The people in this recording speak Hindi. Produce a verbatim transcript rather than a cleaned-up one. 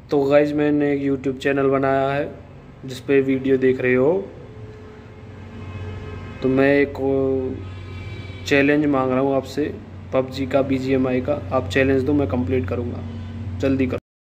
तो गाइज मैंने एक यूट्यूब चैनल बनाया है जिस पे वीडियो देख रहे हो। तो मैं एक चैलेंज मांग रहा हूँ आपसे, पबजी का, बीजीएमआई का। आप चैलेंज दो, मैं कंप्लीट करूँगा, जल्दी करो।